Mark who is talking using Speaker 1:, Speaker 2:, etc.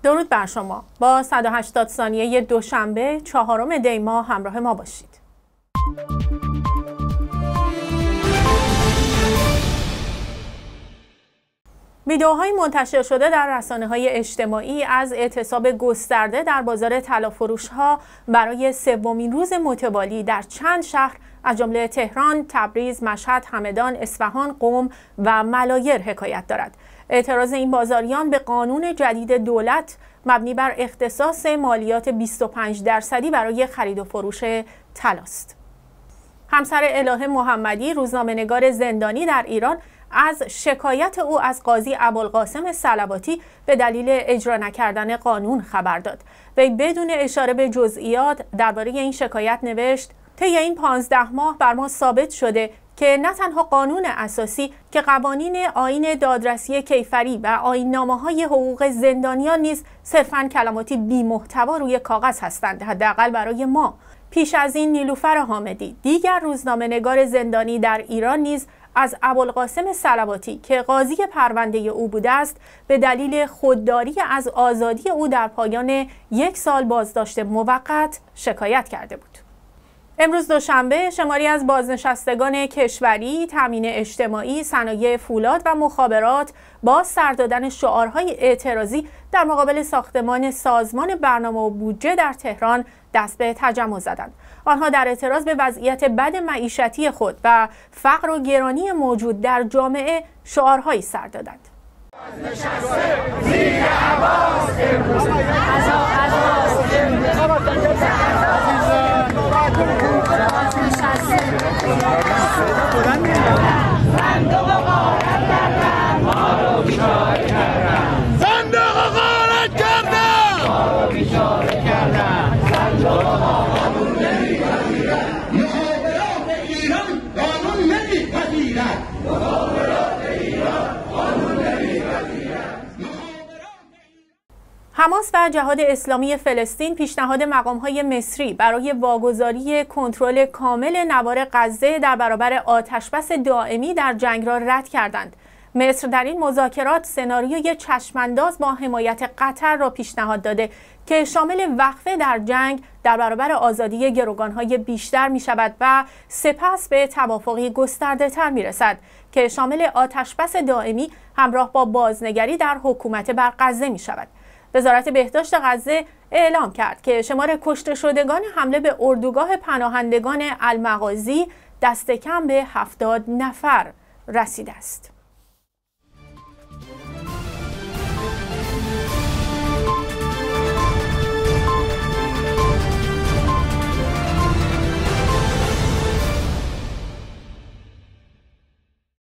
Speaker 1: درود بر شما. با 180 ثانیه دوشنبه 4 دی ماه همراه ما باشید. ویدئوهای منتشر شده در رسانه‌های اجتماعی از اعتصاب گسترده در بازار طلافروش‌ها برای سومین روز متوالی در چند شهر از جمله تهران، تبریز، مشهد، همدان، اصفهان، قم و ملایر حکایت دارد. اعتراض این بازاریان به قانون جدید دولت مبنی بر اختصاص مالیات 25% برای خرید و فروش طلاست. همسر الهه محمدی، روزنامه‌نگار زندانی در ایران، از شکایت او از قاضی ابوالقاسم صلواتی به دلیل اجرا نکردن قانون خبر داد. وی بدون اشاره به جزئیات درباره این شکایت نوشت: طی این 15 ماه بر ما ثابت شده که نه تنها قانون اساسی که قوانین آیین دادرسی کیفری و آیین‌نامه‌های حقوق زندانیان نیز صرفاً کلماتی بی‌محتوا روی کاغذ هستند، حداقل برای ما. پیش از این نیلوفر حامدی، دیگر روزنامه‌نگار زندانی در ایران، نیز از ابوالقاسم صلواتی که قاضی پرونده او بوده است به دلیل خودداری از آزادی او در پایان 1 سال بازداشت موقت شکایت کرده بود. امروز دوشنبه شماری از بازنشستگان کشوری، تامین اجتماعی، صنایع فولاد و مخابرات با سر دادن شعارهای اعتراضی در مقابل ساختمان سازمان برنامه و بودجه در تهران دست به تجمع زدند. آنها در اعتراض به وضعیت بد معیشتی خود و فقر و گرانی موجود در جامعه شعارهایی سر دادند. حماس و جهاد اسلامی فلسطین پیشنهاد مقام‌های مصری برای واگذاری کنترل کامل نوار غزه در برابر آتشبس دائمی در جنگ را رد کردند. مصر در این مذاکرات سناریوی چشمانداز با حمایت قطر را پیشنهاد داده که شامل وقفه در جنگ در برابر آزادی گروگان‌های بیشتر می شود و سپس به توافقی گسترده تر می رسد که شامل آتشبس دائمی همراه با بازنگری در حکومت بر غزه می شود. وزارت بهداشت غزه اعلام کرد که شمار کشته شدگان حمله به اردوگاه پناهندگان المغازی دست کم به 70 نفر رسیده است.